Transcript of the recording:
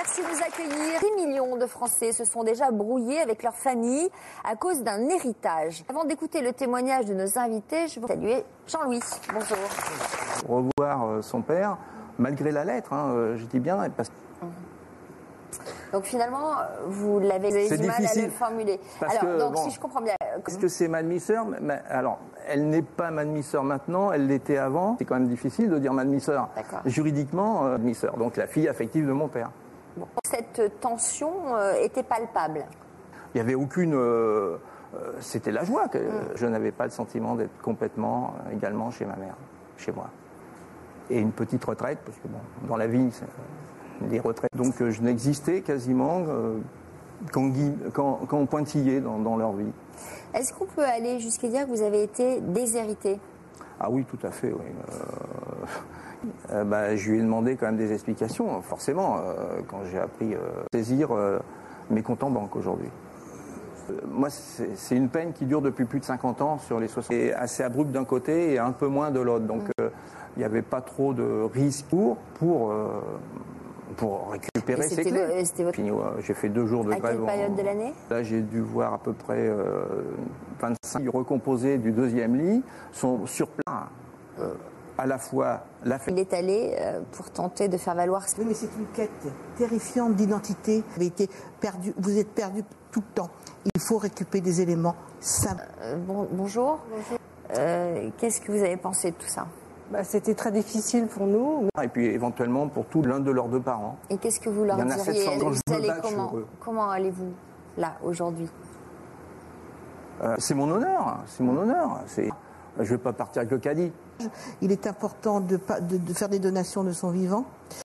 Merci de nous accueillir. Des millions de Français se sont déjà brouillés avec leur famille à cause d'un héritage. Avant d'écouter le témoignage de nos invités, je vous salue Jean-Louis. Bonjour. Revoir son père, malgré la lettre, je dis bien. Parce... Donc finalement, vous avez du mal à le formuler. Alors, donc si je comprends bien... Est-ce que c'est ma demi-sœur? Alors, elle n'est pas ma demi-sœur maintenant, elle l'était avant. C'est quand même difficile de dire ma demi-sœur. Juridiquement, demi-sœur. Donc la fille affective de mon père. Bon. Cette tension était palpable. Il n'y avait aucune... c'était la joie. Que je n'avais pas le sentiment d'être complètement également chez ma mère, chez moi. Et une petite retraite, parce que bon, dans la vie, des retraites. Donc je n'existais quasiment qu'en pointillé dans leur vie. Est-ce qu'on peut aller jusqu'à dire que vous avez été déshérité? Ah oui, tout à fait, oui. Je lui ai demandé quand même des explications, forcément, quand j'ai appris saisir mes comptes en banque aujourd'hui. Moi, c'est une peine qui dure depuis plus de 50 ans sur les 60. C'est assez abrupt d'un côté et un peu moins de l'autre. Donc, il n'y avait pas trop de risques pour récupérer ces clés. J'ai fait 2 jours de grève. À quelle période de l'année? Là, j'ai dû voir à peu près 25 recomposés du 2e lit sont sur place. À la fois la fête. Il est allé pour tenter de faire valoir. Oui, mais c'est une quête terrifiante d'identité. Vous êtes perdu tout le temps. Il faut récupérer des éléments simples. Bonjour. Qu'est-ce que vous avez pensé de tout ça? C'était très difficile pour nous. Et puis éventuellement pour l'un de leurs 2 parents. Et qu'est-ce que vous leur diriez? Comment allez-vous là aujourd'hui? C'est mon honneur. C'est mon honneur. Je ne vais pas partir avec le caddie. Il est important de faire des donations de son vivant.